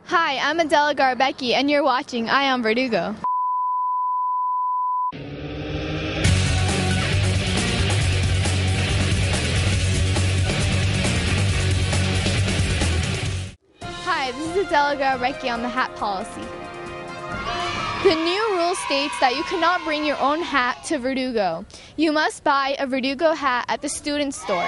Hi, I'm Adela Garbecki, and you're watching Ion Verdugo. Hi, this is Adela Garbecki on the hat policy. The new rule states that you cannot bring your own hat to Verdugo. You must buy a Verdugo hat at the student store.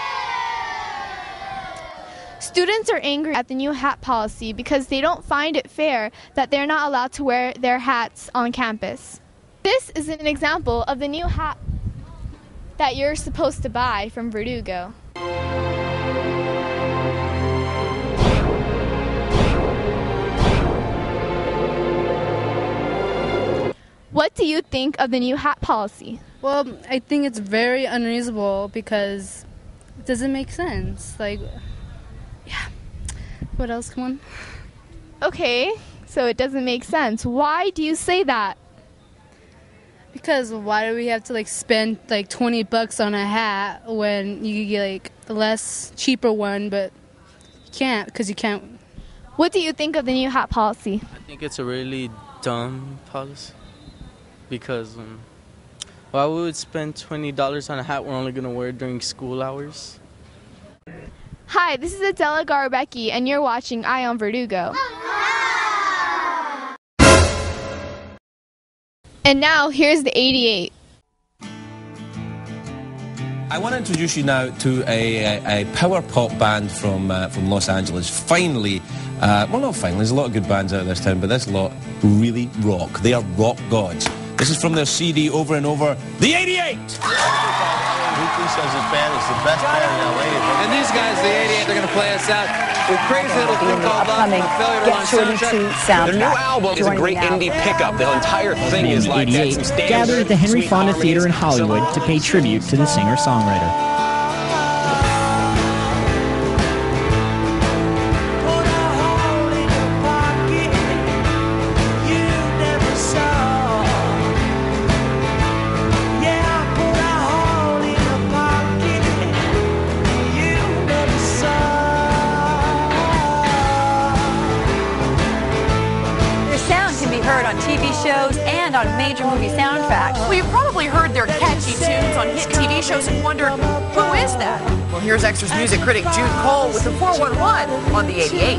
Students are angry at the new hat policy because they don't find it fair that they're not allowed to wear their hats on campus. This is an example of the new hat that you're supposed to buy from Verdugo. What do you think of the new hat policy? Well, I think it's very unreasonable because it doesn't make sense. Yeah. What else? Come on. Okay, so it doesn't make sense. Why do you say that? Because why do we have to spend $20 on a hat when you could get a less cheaper one, but you can't because you can't. What do you think of the new hat policy? I think it's a really dumb policy because why we would spend $20 on a hat we're only going to wear during school hours? Hi, this is Adela Garbecki, and you're watching Ion Verdugo. And now, here's the 88. I want to introduce you now to a power pop band from Los Angeles. Finally, well, not finally, there's a lot of good bands out of this town, but this lot really rock. They are rock gods. This is from their CD Over and Over, the 88! Weekly says his band is the best band in LA. And these guys, the 88, they're going to play us out with crazy little thing called Failure to Launch Soundtrack. Their new album is a great indie pickup. The entire thing is like that. Gathered at the Henry Fonda Theater in Hollywood to pay tribute to the singer-songwriter. Heard on TV shows and on major movie soundtracks. Well, you've probably heard their catchy tunes on hit TV shows and wondered, who is that? Well, here's Extra's music critic Jude Cole with the 411 on the 88.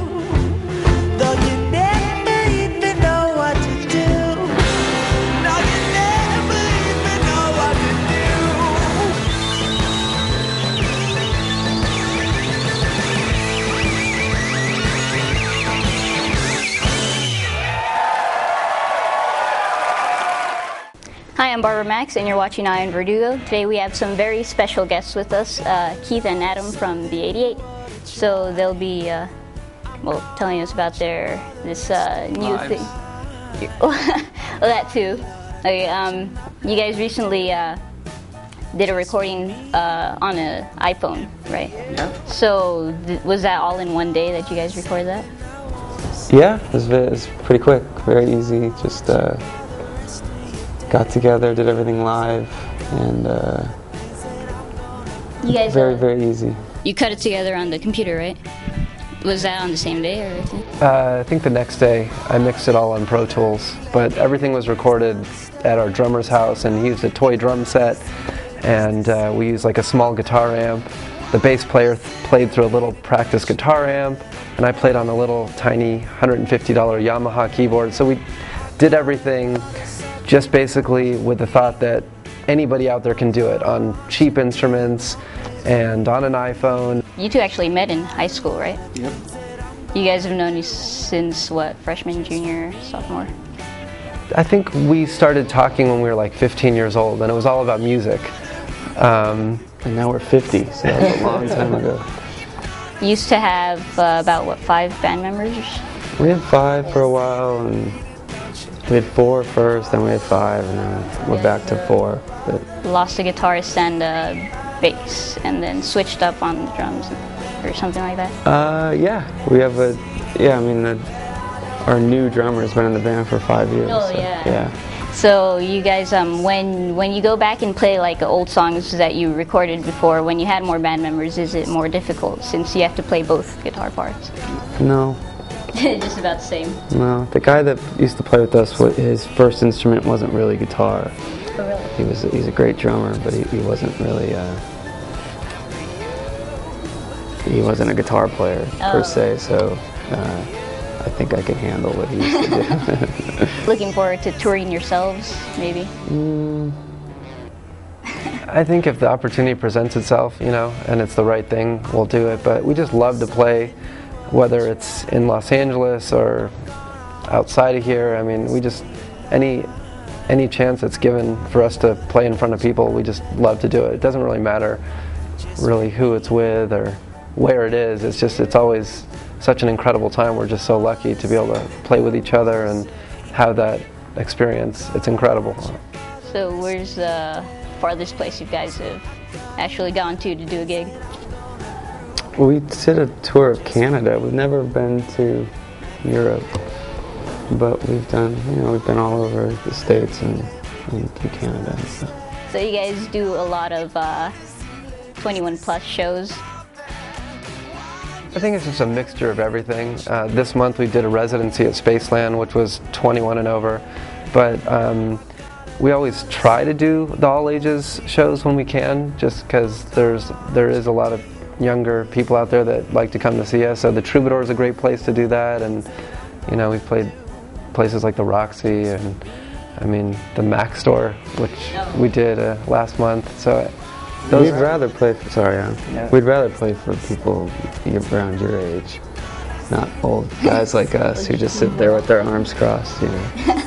Hi, I'm Barbara Max, and you're watching Ion Verdugo. Today we have some very special guests with us, Keith and Adam from the 88. So they'll be, telling us about this new thing. Well, that too. Okay, you guys recently did a recording on an iPhone, right? Yeah. So was that all in one day that you guys recorded that? Yeah, it was pretty quick, very easy. Just got together, did everything live, and you guys, very easy. You cut it together on the computer, right? Was that on the same day or everything? I think the next day I mixed it all on Pro Tools, but everything was recorded at our drummer's house, and he used a toy drum set, and we used a small guitar amp. The bass player played through a little practice guitar amp, and I played on a little tiny $150 Yamaha keyboard. So we did everything just basically with the thought that anybody out there can do it on cheap instruments and on an iPhone. You two actually met in high school, right? Yep. You guys have known each since what, freshman, junior, sophomore? I think we started talking when we were 15 years old, and it was all about music. And now we're 50, so that was a long time ago. You used to have about 5 band members? We had 5 for a while, and we had 4 first, then we had 5, and then we're back to 4. But lost a guitarist and a bass, and then switched up on the drums, or something like that? Yeah. We have our new drummer has been in the band for 5 years. Oh, so, yeah. Yeah. So you guys, when you go back and play old songs that you recorded before, when you had more band members, is it more difficult since you have to play both guitar parts? No. Just about the same. No, the guy that used to play with us, his first instrument wasn't really guitar. Oh, really? He's a great drummer, but he wasn't really he wasn't a guitar player per se. So I think I can handle what he used to do. Looking forward to touring yourselves, maybe? I think if the opportunity presents itself, you know, and it's the right thing, we'll do it. But we just love to play, whether it's in Los Angeles or outside of here. I mean, we just, any chance that's given for us to play in front of people, we just love to do it. It doesn't really matter really who it's with or where it is. It's just, it's always such an incredible time. We're just so lucky to be able to play with each other and have that experience. It's incredible. So where's the farthest place you guys have actually gone to do a gig? Well, we did a tour of Canada. We've never been to Europe, but we've done, you know, we've been all over the States and to Canada and stuff. So you guys do a lot of 21 plus shows? I think it's just a mixture of everything. This month we did a residency at Spaceland, which was 21 and over, but we always try to do the all ages shows when we can, just because there is a lot of younger people out there that like to come to see us. So the Troubadour is a great place to do that, and you know, we've played places like the Roxy and I mean the Mac Store, which we did last month. So we'd rather play for, we'd rather play for people around your age, not old guys like us who just sit there with their arms crossed, you know.